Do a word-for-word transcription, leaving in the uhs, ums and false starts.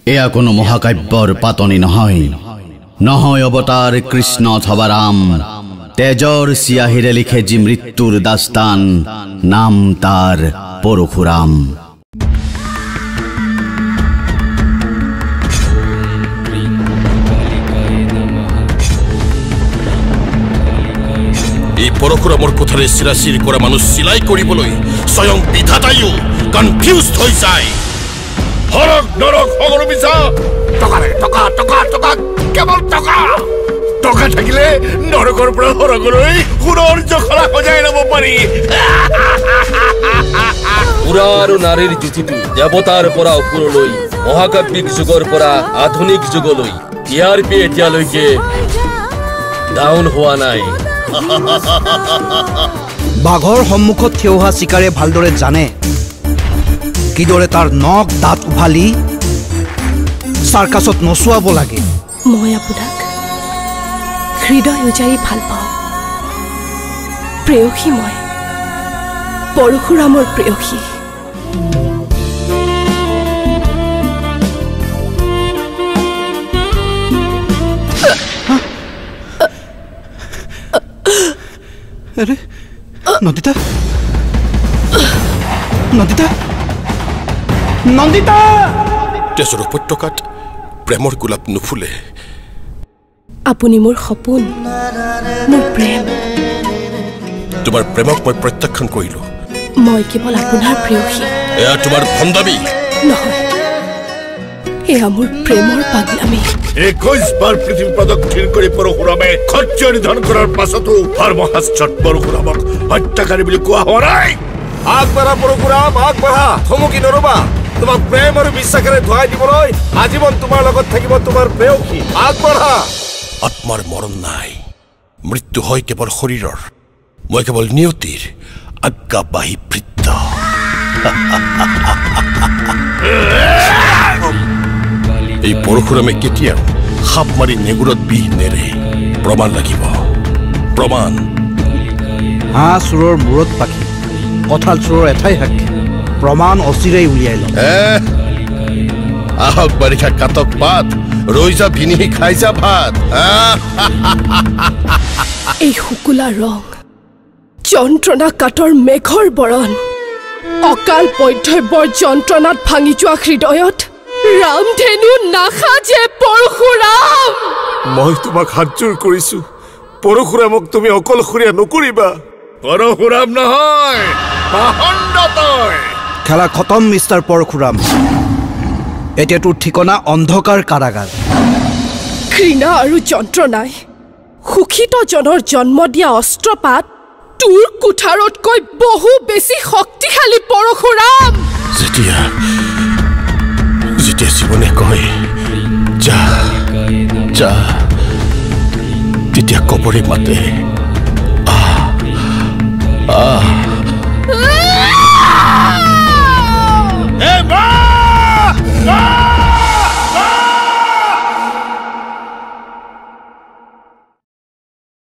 এয়া কোনো মহাকাব্যৰ পাতনি নহয় নহয় অৱতাৰ কৃষ্ণ অথবা ৰাম তেজৰ চিয়াহিৰে লিখে যি মৃত্যুৰ দাস্তান নাম তাৰ পৰশুৰাম এই পৰশুৰামৰ কথাৰে চিৰাচিৰ কৰা মানুহ চিলাই কৰিবলৈ স্বয়ং বিধাতাইও কনফিউজড হৈ যায় হৰক নৰক সকলো মিছা টকাৰে টকা টকা টকা কেৱল টকা টকা থাকিলে নৰকৰ পৰা হৰকলৈ সোণৰ জখলা সজাই ল'ব পাৰি পুৰা আৰু নাৰীৰ যুঁজিটো দেৱতাৰ পৰা ওপৰলৈ মহাকাব্যিক যুগৰ পৰা আধুনিক যুগলৈ টি আৰ পি এতিয়ালৈকে ডাউন হোৱা নাই বাঘৰ সন্মুখত থিয় হোৱা চিকাৰে ভালদৰে জানে কিদৰে তাৰ নখ দাঁত উভালি চাৰ্কাছত নচুৱাব লাগে মই আপোনাক হৃদয় উজাৰি ভাল পাওঁ প্ৰেয়সী মই পৰশুৰামৰ প্ৰেয়সী আরে নন্দিতা নন্দিতা নন্দিতা তেজৰ উপত্যকাত প্ৰেমৰ গোলাপ নুফুলে আপুনি মোৰ সপোন মোৰ প্ৰেম তোমাৰ প্ৰেমক মই প্ৰত্যাখ্যান কৰিলো মই কেৱল আপোনাৰ প্ৰেয়সী এয়া তোমাৰ ভণ্ডামি নহয় এয়া মোৰ প্ৰেমৰ পাগলামি একৈশ বাৰ পৃথিৱী প্ৰদক্ষিণ কৰি পৰশুৰামে সত্য নিধন কৰাৰ পাছতো ধৰ্মশাস্ত্ৰত পৰশুৰামক হত্যাকাৰী বুলি কোৱা হোৱা নাই আগবাঢ়া পৰশুৰাম আগবাঢ়া থমকি নৰবা তোমাক প্ৰেম আৰু বিশ্বাসেৰে ধুৱাই দিবলৈ আজীৱন তোমাৰ লগত থাকিব তোমাৰ প্ৰেয়সী আগবাঢ়া আত্মাৰ মৰণ নাই মৃত্যু হয় কেৱল শৰীৰৰ মই কেৱল নিয়তিৰ আজ্ঞাবাহী ভৃত্য এই পৰশুৰামে কেতিয়াও সাপ মাৰি নেগুৰত বিহ নেৰে প্ৰমাণ লাগিব প্ৰমাণ হাঁহ চোৰৰ মূৰত পাখি কঁঠাল চোৰৰ এঠাই সাক্ষী প্ৰমাণ অচিৰেই উলিয়াই লওঁ আহক বাৰিষা কাটক পাত ৰৈ যা ভিনিহি খাই যা ভাত এই শুকুলা ৰং যন্ত্ৰণা কাটৰ মেঘৰ বৰণ অকাল পধ্যবৰ যন্ত্ৰণাত ভাঙি যোৱা হৃদয়ত ৰামধেনু নাখাজে পৰশুৰাম মই তোমাক হাতজোৰ কৰিছো পৰশুৰামক তুমি অকলশৰীয়া নকৰিবা পৰশুৰাম নহয় পাহণ্ড তই খেলা খতম মিষ্টাৰ পৰশুৰাম এতিয়া তোৰ ঠিকনা অন্ধকাৰ কাৰাগাৰ ঘৃণা আৰু যন্ত্ৰণাই সুখিত জনৰ জন্ম দিয়া অস্ত্ৰপাত তোৰ কুঠাৰতকৈ বহু বেছি শক্তিশালী পৰশুৰাম যেতিয়া যেতিয়া জীৱনে কয় যা যা তেতিয়া কবৰে মাতে আহ আহ